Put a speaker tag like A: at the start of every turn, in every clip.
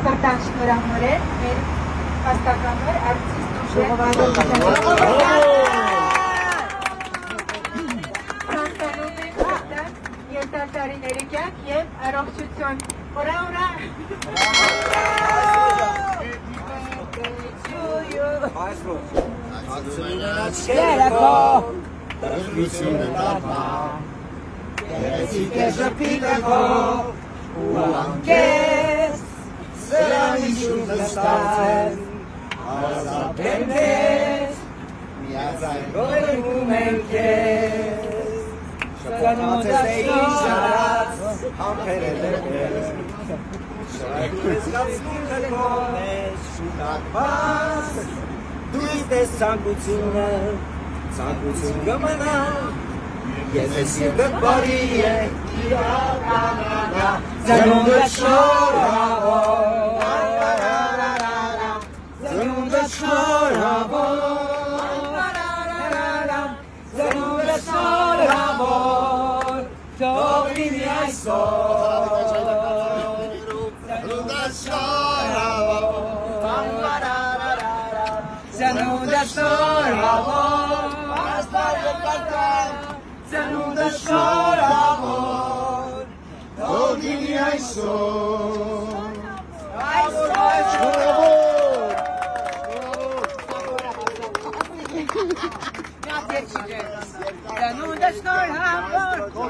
A: Սրտան շնորհավորել մեր հաստատամեր արտիստ ուժեր Սանտանում ենք հաստատ երկար տարիների կյանք և առողջություն Ուրա ուրա
B: Maestro Să-l niciun de stan Azi aprendes Viața-i noi cum înches Să nu te stăișați Amperele vezi Să-i crezcați multe conești Și dacă pas Du-i de sancuțină Sancuțin gămâna Este sirtă părie Să nu dășoravo Să nu dășoravo Să nu dășoravo Dobrini ai sol Să nu dășoravo Să nu dășoravo Să nu dășoravo Dobrini ai sol Ai sol Să nu dășoravo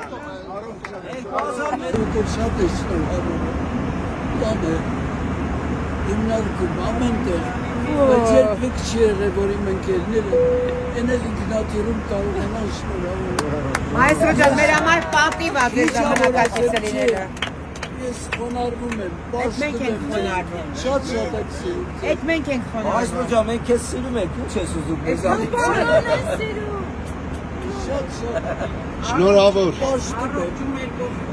C: Շատ է շնորհավորում, տանը, հիմնարկում, ամենտեղ, բայց երբեք չի եղել, որ իմ ընկերները էնել ինքնատիրում կարողանան շնորհավորում։
D: Մայստրո ջան, մեր համար պատիվ ա ձեր ժամանակացիցելիները։
C: Ես խոնարհվում եմ,
D: Մենք ենք խոնարհվում։
C: շատ եք սիրում։
D: Էդ մենք ենք խոնարհվում։
B: Maestro ջան, մենք քեզ սիրում ենք, ինչ ես ուզում մեզանից։
C: Շատ
E: Շնորհավոր։
C: պաշտում եմ։